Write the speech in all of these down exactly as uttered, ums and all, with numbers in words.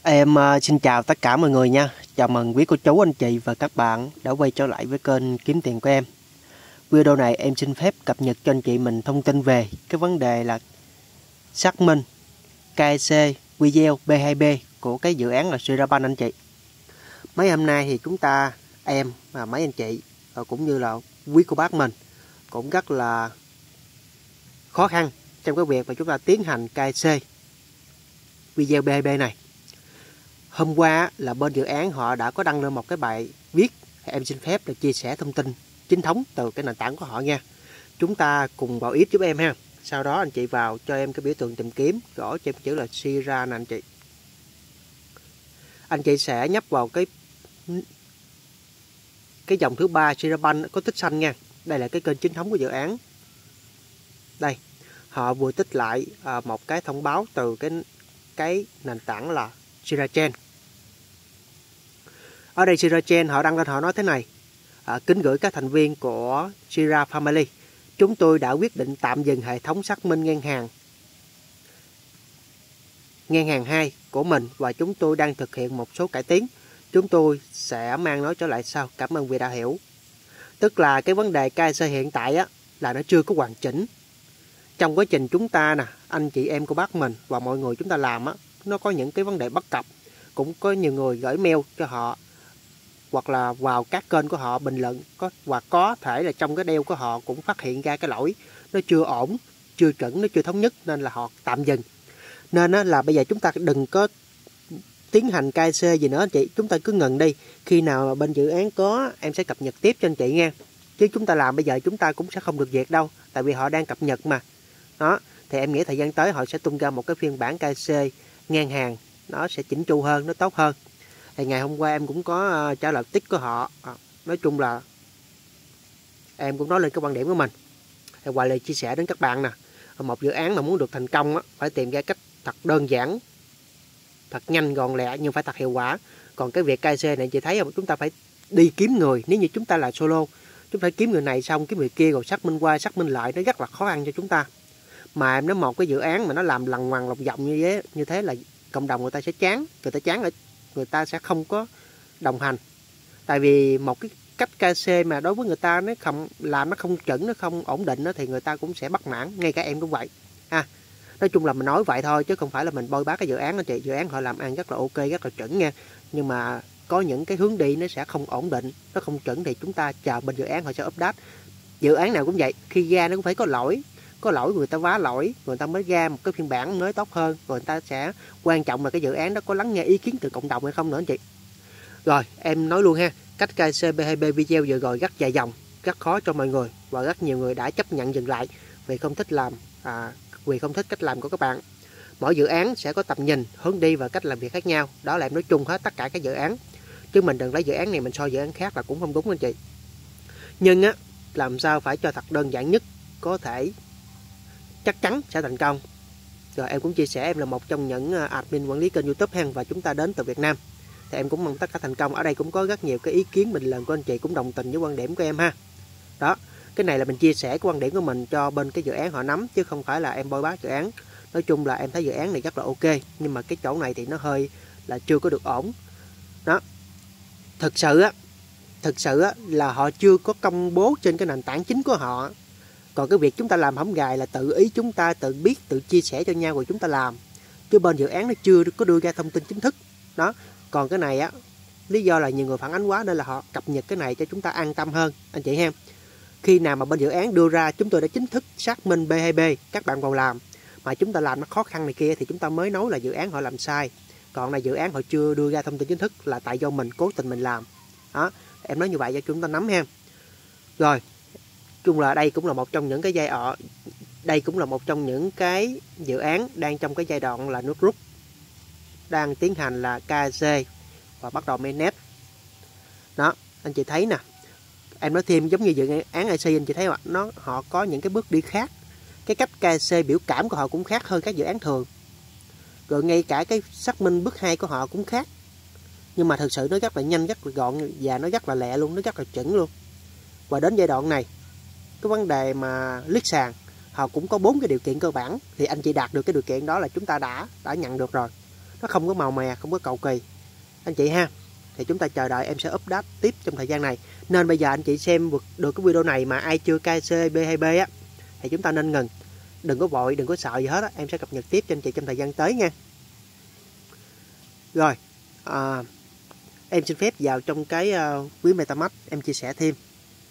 Em uh, xin chào tất cả mọi người nha. Chào mừng quý cô chú, anh chị và các bạn đã quay trở lại với kênh Kiếm Tiền của em. Video này em xin phép cập nhật cho anh chị mình thông tin về cái vấn đề là xác minh ca e xê video B hai B của cái dự án là Sirabank anh chị. Mấy hôm nay thì chúng ta, em và mấy anh chị cũng như là quý cô bác mình cũng rất là khó khăn trong cái việc mà chúng ta tiến hành ca e xê video B hai B này. Hôm qua là bên dự án họ đã có đăng lên một cái bài viết, em xin phép để chia sẻ thông tin chính thống từ cái nền tảng của họ nha. Chúng ta cùng vào ít giúp em ha. Sau đó anh chị vào cho em cái biểu tượng tìm kiếm, gõ cho em chữ là Sira nè anh chị. Anh chị sẽ nhấp vào cái cái dòng thứ ba Sirabank có tích xanh nha. Đây là cái kênh chính thống của dự án. Đây, họ vừa tích lại à, một cái thông báo từ cái cái nền tảng là Sirachain. Ở đây Sirachain họ đăng lên, họ nói thế này: à, kính gửi các thành viên của Sira Family, chúng tôi đã quyết định tạm dừng hệ thống xác minh ngân hàng ngân hàng hai của mình và chúng tôi đang thực hiện một số cải tiến. Chúng tôi sẽ mang nó trở lại sau. Cảm ơn vì đã hiểu. Tức là cái vấn đề ca e xê hiện tại á là nó chưa có hoàn chỉnh. Trong quá trình chúng ta nè, anh chị em của bác mình và mọi người chúng ta làm á, nó có những cái vấn đề bất cập. Cũng có nhiều người gửi mail cho họ hoặc là vào các kênh của họ bình luận có, và có thể là trong cái đeo của họ cũng phát hiện ra cái lỗi nó chưa ổn, chưa chuẩn, nó chưa thống nhất nên là họ tạm dừng. Nên á, là bây giờ chúng ta đừng có tiến hành ca e xê gì nữa anh chị, chúng ta cứ ngừng đi. Khi nào mà bên dự án có em sẽ cập nhật tiếp cho anh chị nha. Chứ chúng ta làm bây giờ chúng ta cũng sẽ không được việc đâu, tại vì họ đang cập nhật mà. Đó, thì em nghĩ thời gian tới họ sẽ tung ra một cái phiên bản ca e xê ngang hàng, nó sẽ chỉnh chu hơn, nó tốt hơn. Thì ngày hôm qua em cũng có uh, trả lời tích của họ. À, nói chung là em cũng nói lên cái quan điểm của mình. Thì qua lời chia sẻ đến các bạn nè, một dự án mà muốn được thành công á, phải tìm ra cách thật đơn giản, thật nhanh gọn lẹ nhưng phải thật hiệu quả. Còn cái việc ca e xê này chị thấy không, chúng ta phải đi kiếm người. Nếu như chúng ta là solo, chúng ta phải kiếm người này xong kiếm người kia rồi xác minh qua xác minh lại, nó rất là khó khăn cho chúng ta. Mà em nói một cái dự án mà nó làm lằng ngoằng lọc vòng như thế, như thế là cộng đồng người ta sẽ chán, người ta chán là người ta sẽ không có đồng hành. Tại vì một cái cách ca e xê mà đối với người ta nó không làm, nó không chuẩn, nó không ổn định đó, thì người ta cũng sẽ bất mãn. Ngay cả em cũng vậy ha. Nói chung là mình nói vậy thôi chứ không phải là mình bôi bác cái dự án đó chị. Dự án họ làm ăn rất là ok, rất là chuẩn nha, nhưng mà có những cái hướng đi nó sẽ không ổn định, nó không chuẩn thì chúng ta chờ bên dự án họ sẽ update. Dự án nào cũng vậy, khi ra nó cũng phải có lỗi. Có lỗi người ta vá lỗi, người ta mới ra một cái phiên bản mới tốt hơn. Rồi người ta sẽ quan trọng là cái dự án đó có lắng nghe ý kiến từ cộng đồng hay không nữa anh chị. Rồi em nói luôn ha, cách ca e xê B hai B video vừa rồi rất dài dòng, rất khó cho mọi người và rất nhiều người đã chấp nhận dừng lại vì không thích làm à, vì không thích cách làm của các bạn. Mỗi dự án sẽ có tầm nhìn, hướng đi và cách làm việc khác nhau. Đó là em nói chung hết tất cả các dự án, chứ mình đừng lấy dự án này mình so dự án khác là cũng không đúng anh chị. Nhưng á, làm sao phải cho thật đơn giản nhất có thể, chắc chắn sẽ thành công. Rồi em cũng chia sẻ em là một trong những admin quản lý kênh YouTube hen, và chúng ta đến từ Việt Nam thì em cũng mong tất cả thành công. Ở đây cũng có rất nhiều cái ý kiến bình luận của anh chị cũng đồng tình với quan điểm của em ha. Đó, cái này là mình chia sẻ cái quan điểm của mình cho bên cái dự án họ nắm, chứ không phải là em bôi bác dự án. Nói chung là em thấy dự án này rất là ok, nhưng mà cái chỗ này thì nó hơi là chưa có được ổn. Đó, thực sự á thực sự á là họ chưa có công bố trên cái nền tảng chính của họ. Còn cái việc chúng ta làm hổng gài là tự ý chúng ta tự biết, tự chia sẻ cho nhau rồi chúng ta làm, chứ bên dự án nó chưa có đưa ra thông tin chính thức. Đó, còn cái này á, lý do là nhiều người phản ánh quá nên là họ cập nhật cái này cho chúng ta an tâm hơn anh chị ha. Khi nào mà bên dự án đưa ra chúng tôi đã chính thức xác minh B hai B, các bạn vào làm mà chúng ta làm nó khó khăn này kia thì chúng ta mới nói là dự án họ làm sai. Còn là dự án họ chưa đưa ra thông tin chính thức là tại do mình cố tình mình làm. Đó, em nói như vậy cho chúng ta nắm ha. Rồi, chung là đây cũng là một trong những cái giai đoạn đây cũng là một trong những cái dự án đang trong cái giai đoạn là nước rút, đang tiến hành là ca e xê và bắt đầu mainnet. Đó, anh chị thấy nè, em nói thêm giống như dự án i xê anh chị thấy không? Nó họ có những cái bước đi khác, cái cách ca e xê biểu cảm của họ cũng khác hơn các dự án thường. Rồi ngay cả cái xác minh bước hai của họ cũng khác. Nhưng mà thực sự nó rất là nhanh, rất là gọn và nó rất là lẹ luôn, nó rất là chuẩn luôn. Và đến giai đoạn này, cái vấn đề mà list sàn họ cũng có bốn cái điều kiện cơ bản, thì anh chị đạt được cái điều kiện đó là chúng ta đã đã nhận được rồi. nó không có màu mè, không có cầu kỳ anh chị ha. Thì chúng ta chờ đợi em sẽ update tiếp trong thời gian này. Nên bây giờ anh chị xem được cái video này mà ai chưa cai xê bê hai bê á thì chúng ta nên ngừng, đừng có vội, đừng có sợ gì hết á. Em sẽ cập nhật tiếp cho anh chị trong thời gian tới nha. Rồi à, em xin phép vào trong cái uh, ví MetaMask em chia sẻ thêm.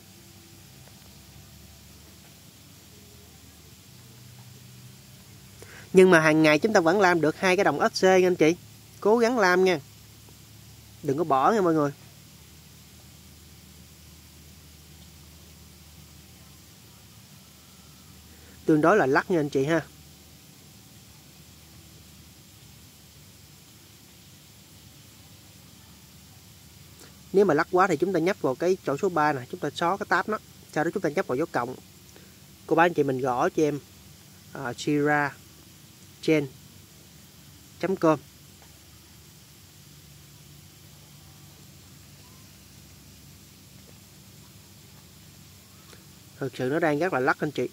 Nhưng mà hàng ngày chúng ta vẫn làm được hai cái đồng ét xê nha anh chị. Cố gắng làm nha, đừng có bỏ nha mọi người. Tương đối là lắc nha anh chị ha. Nếu mà lắc quá thì chúng ta nhấp vào cái chỗ số ba này, chúng ta xóa cái tab nó, sau đó chúng ta nhấp vào dấu cộng. Cô bác anh chị mình gõ cho em uh, Jira Chain chấm com. Thực sự nó đang rất là lắc anh chị.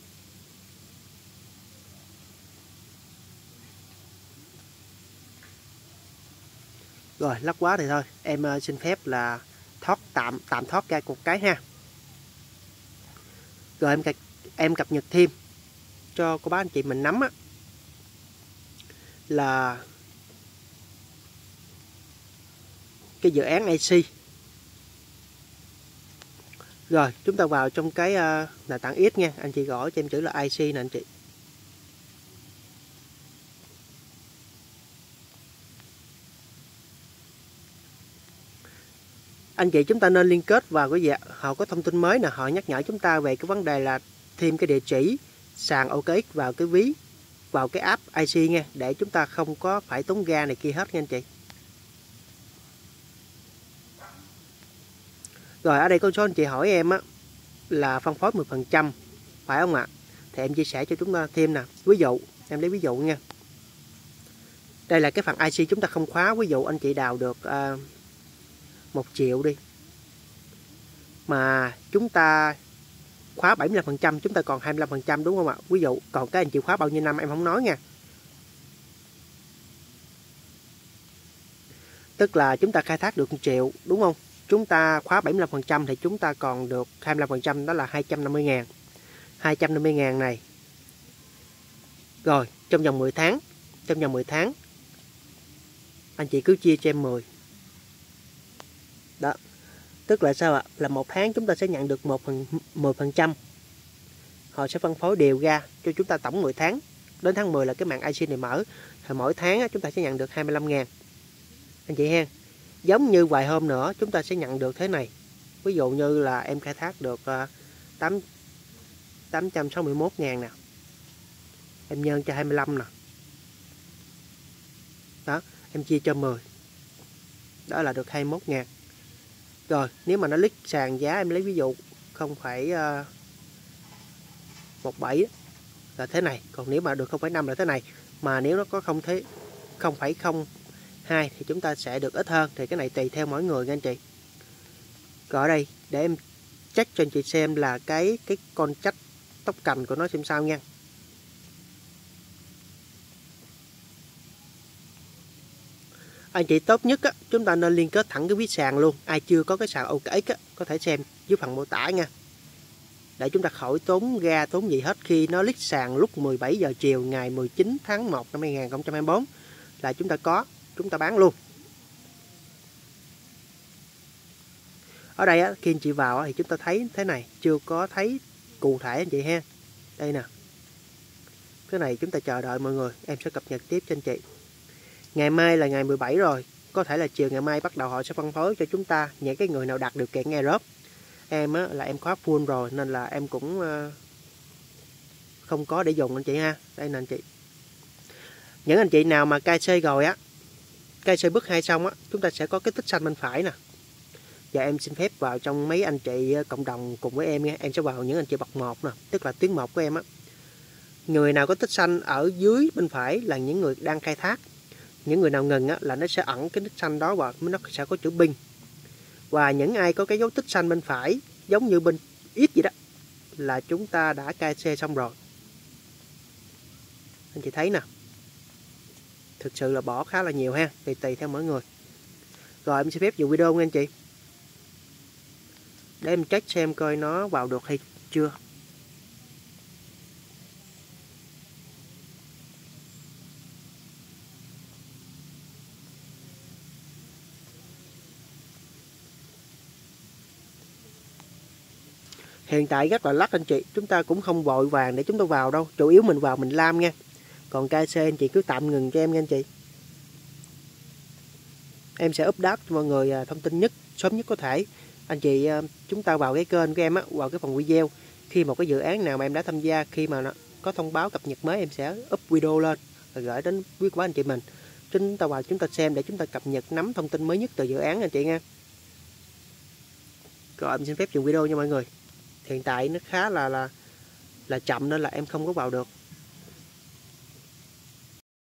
Rồi lắc quá thì thôi, em uh, xin phép là thoát tạm tạm thoát ra một cái ha. Rồi em em cập nhật thêm cho cô bác anh chị mình nắm á, là cái dự án i xê. Rồi chúng ta vào trong cái uh, nền tảng X nha, anh chị gõ cho em chữ là i xê nè anh chị. Anh chị chúng ta nên liên kết vào cái gì ạ? Họ có thông tin mới nè, họ nhắc nhở chúng ta về cái vấn đề là thêm cái địa chỉ sàn ô ca ích vào cái ví, vào cái app i xê nha, để chúng ta không có phải tốn ga này kia hết nha anh chị. Rồi ở đây có số anh chị hỏi em á là phân phối mười phần trăm phải không ạ? Thì em chia sẻ cho chúng ta thêm nè. Ví dụ em lấy ví dụ nha. Đây là cái phần i xê chúng ta không khóa. Ví dụ anh chị đào được uh, một triệu đi, mà chúng ta khóa bảy mươi lăm phần trăm, chúng ta còn hai mươi lăm phần trăm đúng không ạ? Ví dụ còn cái anh chị khóa bao nhiêu năm em không nói nha. Tức là chúng ta khai thác được một triệu đúng không? Chúng ta khóa bảy mươi lăm phần trăm thì chúng ta còn được hai mươi lăm phần trăm, đó là hai trăm năm mươi ngàn. hai trăm năm mươi ngàn này. Rồi trong vòng mười tháng, trong vòng mười tháng anh chị cứ chia cho em mười. Đó. Tức là sao ạ? Là một tháng chúng ta sẽ nhận được một phần mười phần trăm. Họ sẽ phân phối đều ra cho chúng ta tổng mười tháng. Đến tháng mười là cái mạng i xê này mở. Thì mỗi tháng chúng ta sẽ nhận được hai mươi lăm ngàn. Anh chị ha. Giống như vài hôm nữa chúng ta sẽ nhận được thế này. Ví dụ như là em khai thác được tám trăm sáu mươi mốt ngàn nè. Em nhân cho hai mươi lăm nè. Đó, em chia cho mười. Đó là được hai mươi mốt ngàn. Rồi, nếu mà nó lít sàn giá em lấy ví dụ không phẩy một bảy là thế này, còn nếu mà được không phẩy năm là thế này, mà nếu nó có không thế không phẩy không hai thì chúng ta sẽ được ít hơn, thì cái này tùy theo mỗi người nha anh chị. Rồi ở đây để em check cho anh chị xem là cái cái con trách tóc cành của nó xem sao nha. Anh chị tốt nhất á, chúng ta nên liên kết thẳng cái ví sàn luôn. Ai chưa có cái sàn ô ca ích á, có thể xem dưới phần mô tả nha. Để chúng ta khỏi tốn ga tốn gì hết khi nó list sàn lúc mười bảy giờ chiều ngày mười chín tháng một năm hai nghìn không trăm hai mươi tư là chúng ta có, chúng ta bán luôn. Ở đây á, khi anh chị vào á, thì chúng ta thấy thế này, chưa có thấy cụ thể anh chị ha. Đây nè. Cái này chúng ta chờ đợi mọi người, em sẽ cập nhật tiếp cho anh chị. Ngày mai là ngày mười bảy rồi, có thể là chiều ngày mai bắt đầu họ sẽ phân phối cho chúng ta những cái người nào đạt điều kiện airdrop. Em á, là em khóa full rồi nên là em cũng uh, không có để dùng anh chị ha. Đây nè anh chị. Những anh chị nào mà cai xê rồi á, cai xê bước hai xong á, chúng ta sẽ có cái tích xanh bên phải nè. Và em xin phép vào trong mấy anh chị cộng đồng cùng với em nha. Em sẽ vào những anh chị bậc một nè, tức là tuyến một của em á. Người nào có tích xanh ở dưới bên phải là những người đang khai thác. Những người nào ngừng á, là nó sẽ ẩn cái tích xanh đó và nó sẽ có chữ binh. Và những ai có cái dấu tích xanh bên phải giống như bên X vậy đó là chúng ta đã cai xê xong rồi. Anh chị thấy nè. thực sự là bỏ khá là nhiều ha, tùy tùy theo mỗi người. Rồi em xin phép dừng video nha anh chị, để em check xem coi nó vào được hay chưa. Hiện tại rất là lắc anh chị, chúng ta cũng không vội vàng để chúng ta vào đâu, chủ yếu mình vào mình lam nha. Còn ca xê anh chị cứ tạm ngừng cho em nha anh chị. Em sẽ update cho mọi người thông tin nhất sớm nhất có thể. Anh chị chúng ta vào cái kênh của em á, vào cái phần video, khi một cái dự án nào mà em đã tham gia, khi mà nó có thông báo cập nhật mới em sẽ up video lên rồi gửi đến quý của anh chị mình. Chúng ta vào chúng ta xem để chúng ta cập nhật nắm thông tin mới nhất từ dự án anh chị nha. Rồi em xin phép dừng video nha mọi người. Hiện tại nó khá là là là chậm nên là em không có vào được.